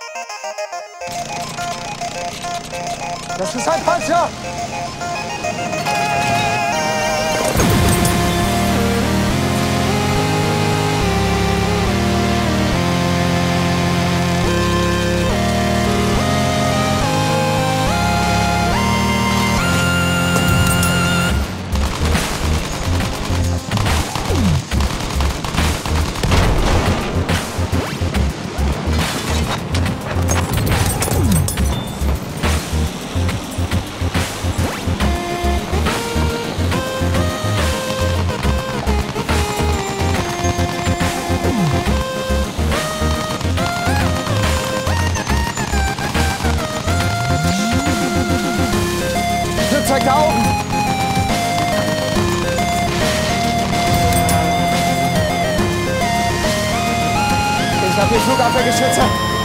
Das ist ein Panzer! Zeigt da oben! Ich habe hier Flugabwehrgeschütze!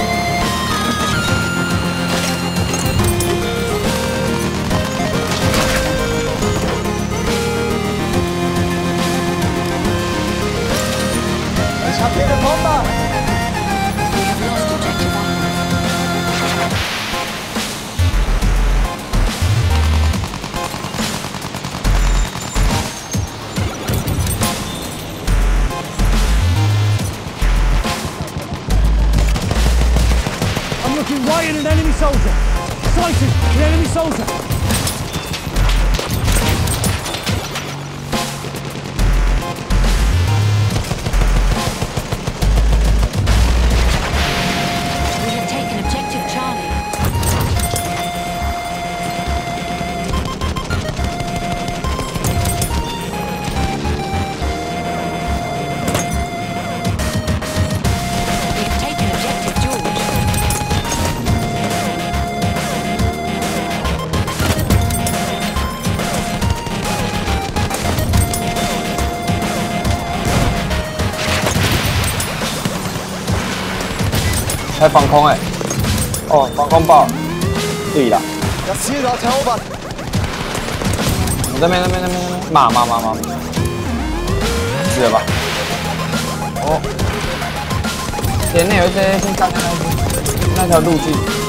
Ich habe hier eine Bombe! Looking right at an enemy soldier. Sighted an enemy soldier. We have taken objective Charlie. We've taken objective George. 还防空哎、哦，防空爆，对了， Das Ziel dort erobern! 我这边，马，死了吧？哦，前面有一些先干那条路径。